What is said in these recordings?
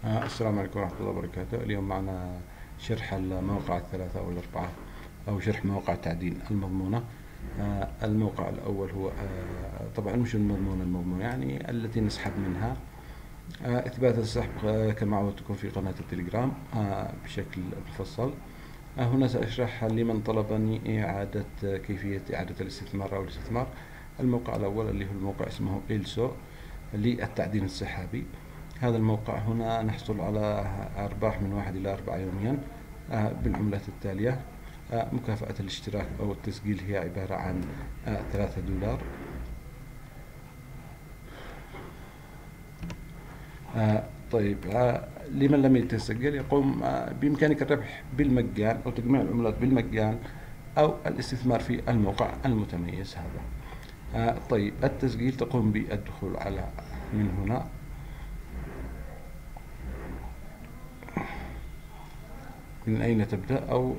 السلام عليكم ورحمة الله وبركاته. اليوم معنا شرح المواقع الثلاثة أو الأربعة، أو شرح مواقع تعدين المضمونة. الموقع الأول هو طبعا مش المضمونة يعني التي نسحب منها. إثبات السحب كما عودتكم في قناة التليجرام بشكل مفصل. هنا سأشرح لمن طلبني كيفية إعادة الاستثمار أو الاستثمار. الموقع الأول اللي هو الموقع اسمه إلسو للتعدين السحابي. هذا الموقع هنا نحصل على أرباح من 1 إلى 4 يوميا بالعملات التالية. مكافأة الاشتراك أو التسجيل هي عبارة عن $3. طيب، لمن لم يتسجل يقوم بإمكانك الربح بالمجان أو تجميع العملات بالمجان أو الاستثمار في الموقع المتميز هذا. طيب، التسجيل تقوم بالدخول على من هنا. من أين تبدأ؟ أو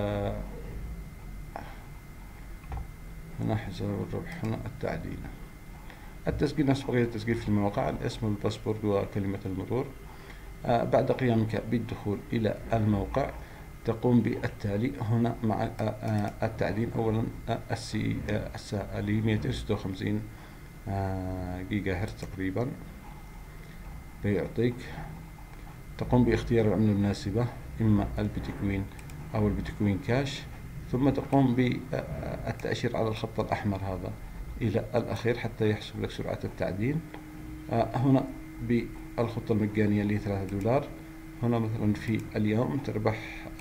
هنا حساب الربح، هنا التعدين. التسجيل نفس بقية التسجيل في المواقع، الاسم والباسبورد وكلمة المرور. بعد قيامك بالدخول إلى الموقع تقوم بالتالي هنا مع التعدين. أولا الساعة ل 256 جيجا هرتز تقريبا بيعطيك. تقوم باختيار العملة المناسبة، إما البيتكوين أو البيتكوين كاش، ثم تقوم بالتأشير على الخط الأحمر هذا إلى الأخير حتى يحسب لك سرعة التعدين. هنا بالخطة المجانية اللي هي $3. هنا مثلا في اليوم تربح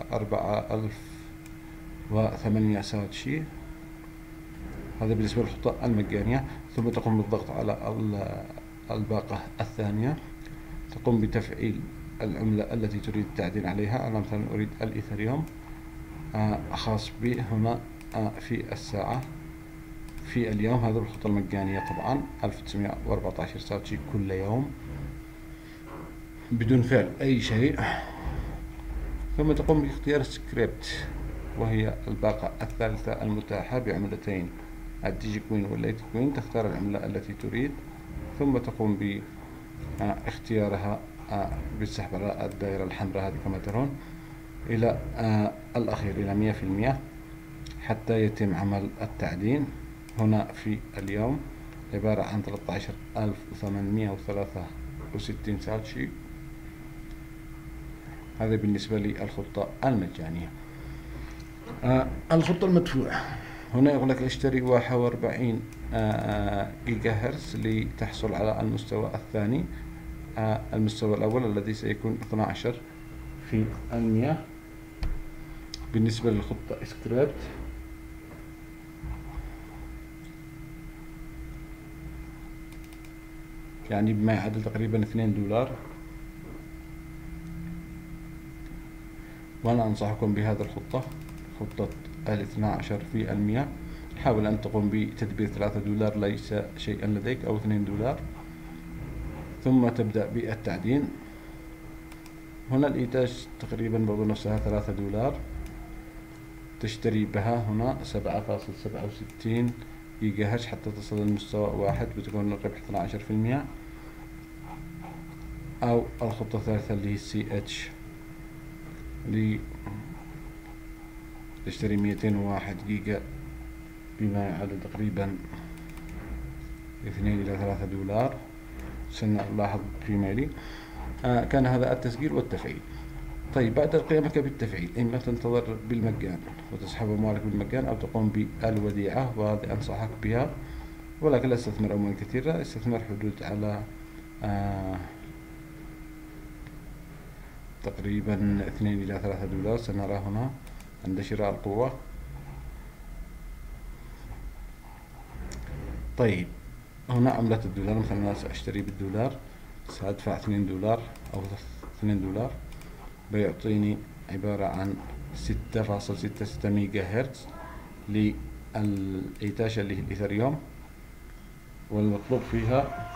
4008 ساتشي. هذا بالنسبة للخطة المجانية. ثم تقوم بالضغط على الباقة الثانية، تقوم بتفعيل العملة التي تريد التعدين عليها. أنا مثلا أريد الإيثريوم خاص به هنا في الساعة في اليوم. هذا بالخطة المجانية طبعا 1914 ساتشي كل يوم بدون فعل أي شيء. ثم تقوم باختيار سكريبت، وهي الباقة الثالثة المتاحة بعملتين الديجي كوين والليت كوين. تختار العملة التي تريد، ثم تقوم باختيارها بالسحب على الدائرة الحمراء هذه كما ترون إلى الأخير إلى 100% حتى يتم عمل التعدين. هنا في اليوم عبارة عن 13863 ساتشي. هذا بالنسبة للخطة المجانية. الخطة المدفوعة هنا يقول لك اشتري 41 جيجا هرتز لتحصل على المستوى الثاني. المستوى الأول الذي سيكون 12%. بالنسبة للخطة سكريبت يعني بما يعادل تقريبا $2. وأنا أنصحكم بهذه الخطة، خطة 12%. حاول أن تقوم بتدبير $3 ليس شيئا لديك أو $2، ثم تبدأ بالتعدين. هنا الإنتاج تقريبا برضو نفسها $3. تشتري بها هنا 7.67 جيجا هرتز حتى تصل للمستوى 1، بتكون الربح 12%. أو الخطة الثالثة اللي هي CH اللي تشتري 201 جيجا بما يعادل تقريبا $2 إلى $3. سنلاحظ فيما يلي. كان هذا التسجيل والتفعيل. طيب، بعد قيامك بالتفعيل إما تنتظر بالمجان وتسحب أموالك بالمجان، أو تقوم بالوديعة، وهذه أنصحك بها، ولكن لا تستثمر أموال كثيرة. استثمر حدود على تقريبا $2 إلى $3. سنرى هنا عند شراء القوة. طيب، هنا عملة $1. مثلا أنا سأشتري $1، سأدفع $2 أو $2 بيعطيني عبارة عن 6.66 ميجا هرتز للإيتاش اللي هي الإيثريوم. والمطلوب فيها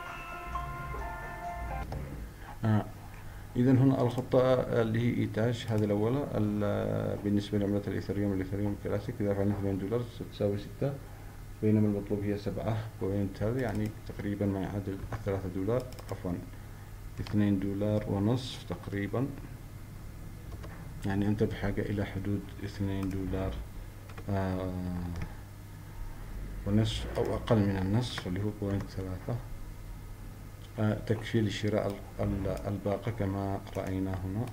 إذا هنا الخطة اللي هي إيتاش هذه الأولى بالنسبة لعملة الإيثريوم كلاسيك. إذا دفعنا $2 ستساوي 6، بينما المطلوب هي 7 يعني تقريبا ما يعادل $3 عفوا $2.50 تقريبا، يعني أنت بحاجة إلى حدود $2.5 أو أقل من النصف اللي هو 0.3 تكفي لشراء الباقة كما رأينا هنا.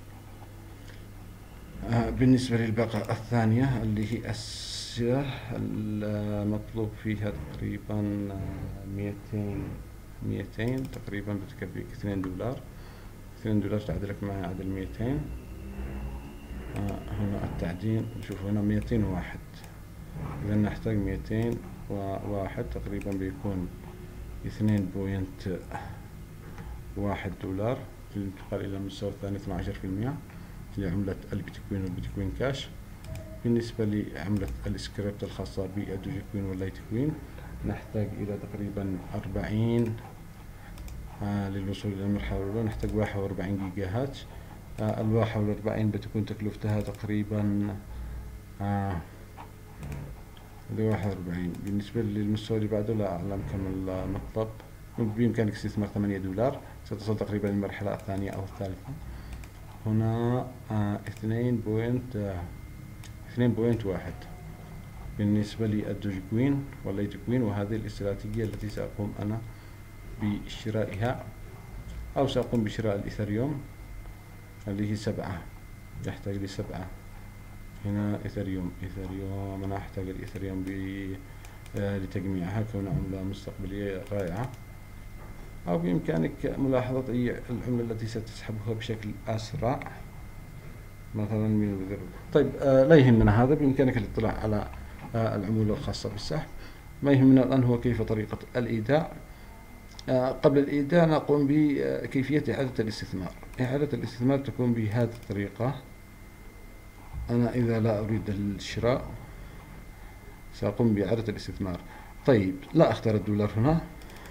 بالنسبة للباقة الثانية اللي هي السيرة المطلوب فيها تقريبا 200 تقريبا بتكفيك $2 تعدلك معي عدل 200. هنا التعدين نشوف هنا 201، إذا نحتاج 201 تقريبا بيكون $2.1 للانتقال إلى المستوى الثاني 12% لعملة البيتكوين والبيتكوين كاش. بالنسبة لعملة السكريبت الخاصة بالدوجيكوين واللايتكوين نحتاج إلى تقريبا 40 للوصول إلى المرحلة الأولى نحتاج 41 جيجا هاتش. ال41 بتكون تكلفتها تقريبا 41. بالنسبة للمستوى اللي بعده لا أعلم كم المطلب، بإمكانك استثمار $8 ستصل تقريبا للمرحلة الثانية أو الثالثة. هنا 2.1 بالنسبة للدوجيكوين واللايتكوين، وهذه الاستراتيجية التي سأقوم أنا بشرائها أو سأقوم بشراء الإيثريوم اللي هي 7، يحتاج لي 7. هنا إيثريوم أنا أحتاج الإيثريوم لتجميعها كون عملة مستقبلية رائعة، أو بإمكانك ملاحظة أي العملة التي ستسحبها بشكل أسرع مثلا من البذر. طيب لا يهمنا هذا، بإمكانك الاطلاع على العمولة الخاصة بالسحب. ما يهمنا الآن هو كيف طريقة الإيداع. قبل الإيداع نقوم بكيفية إعادة الاستثمار. إعادة الاستثمار تكون بهذه الطريقة. أنا إذا لا أريد الشراء سأقوم بإعادة الاستثمار. طيب لا أختار $1 هنا،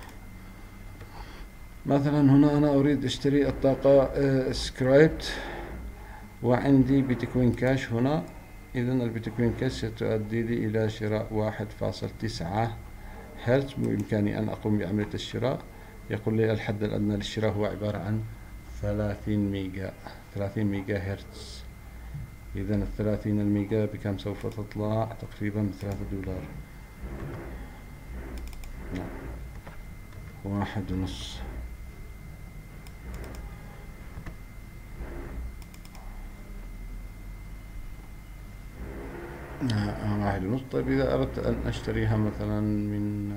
مثلا هنا أنا أريد أشتري الطاقة سكرايبت وعندي بيتكوين كاش هنا، إذا البيتكوين كاش ستؤدي لي إلى شراء 1.9 هرتز. بإمكاني أن أقوم بعملية الشراء. يقول لي الحد الأدنى للشراء هو عبارة عن 30 ميجا هرتز. إذا 30 الميجا بكم سوف تطلع؟ تقريبا $3. 1.5. طيب إذا أردت أن أشتريها مثلا من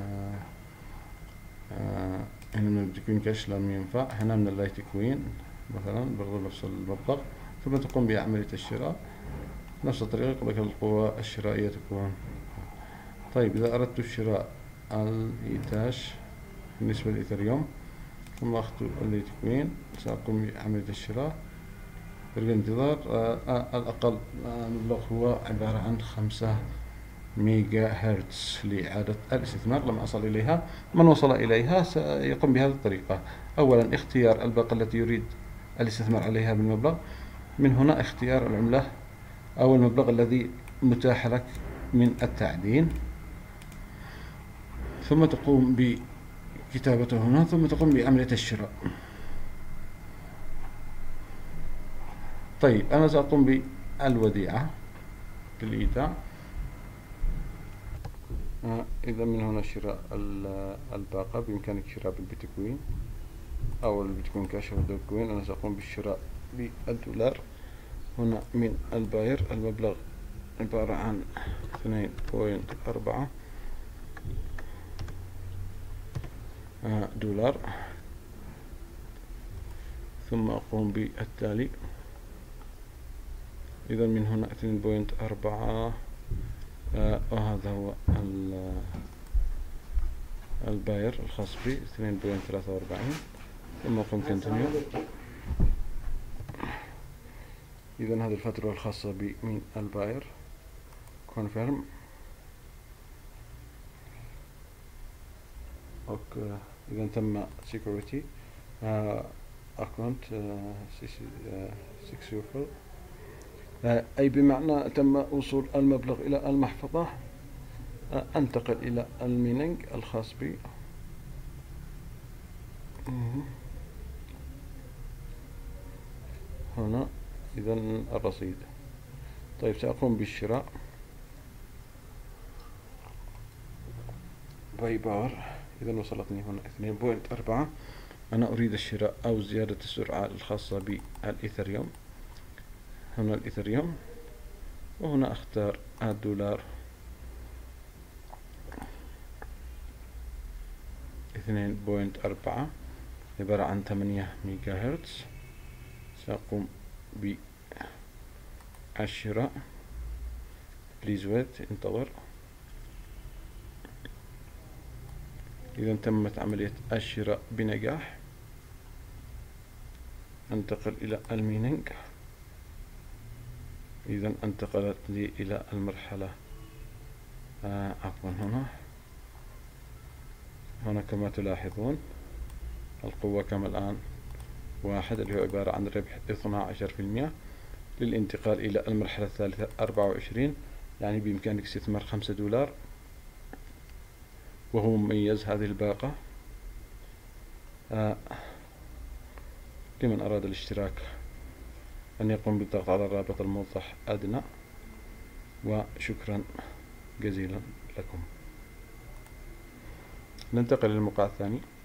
هنا من البيتكوين كاش لم ينفع، هنا من اللايتكوين مثلا برضو نفس المبلغ، ثم تقوم بعملية الشراء نفس الطريقة. لك القوة الشرائية تكون. طيب إذا أردت شراء الإيتاش بالنسبة للإيثريوم ثم أخذت اللايتكوين سأقوم بعملية الشراء بالانتظار. الأقل المبلغ هو عبارة عن 5 ميجا هرتز لإعادة الاستثمار. لما أصل إليها، من وصل إليها سيقوم بهذه الطريقة. أولا اختيار الباقة التي يريد الاستثمار عليها بالمبلغ، من هنا اختيار العملة أو المبلغ الذي متاح لك من التعدين، ثم تقوم بكتابته هنا، ثم تقوم بعملية الشراء. طيب أنا سأقوم بالوديعة بالإيداع. إذا من هنا شراء الباقة، بإمكانك شراء بالبيتكوين أو البيتكوين كاش أو الدوجيكوين. أنا سأقوم بالشراء $1. هنا من الباير المبلغ عبارة عن 2.4 $، ثم أقوم بالتالي. إذا من هنا 2.4 وهذا هو الباير الخاص بي 2.43، ثم أقوم كونتينيو. إذا هذه الفترة الخاصة بي من الباير كونفيرم. أوكي إذا تم سيكوريتي أكونت سكسيسفول، أي بمعنى تم وصول المبلغ إلى المحفظة. أنتقل إلى المينينج الخاص بي. هنا إذا الرصيد. طيب سأقوم بالشراء باي بار. إذا وصلتني هنا 2.4. أنا أريد الشراء أو زيادة السرعة الخاصة بالإيثريوم. هنا الإيثريوم، وهنا أختار $. 2.4 عبارة عن 8 ميجا هرتز. سأقوم بالشراء. بليز ويت، انتظر. إذا تمت عملية الشراء بنجاح. انتقل إلى المينينج. إذا انتقلت لي إلى المرحلة عفوا هنا كما تلاحظون القوة كما الآن 1، اللي هو عبارة عن ربح 12%. للانتقال إلى المرحلة الثالثة 24، يعني بإمكانك استثمار $5، وهو مميز هذه الباقة. لمن أراد الاشتراك أن يقوم بالضغط على الرابط الموضح أدنى، وشكرا جزيلا لكم. ننتقل للموقع الثاني.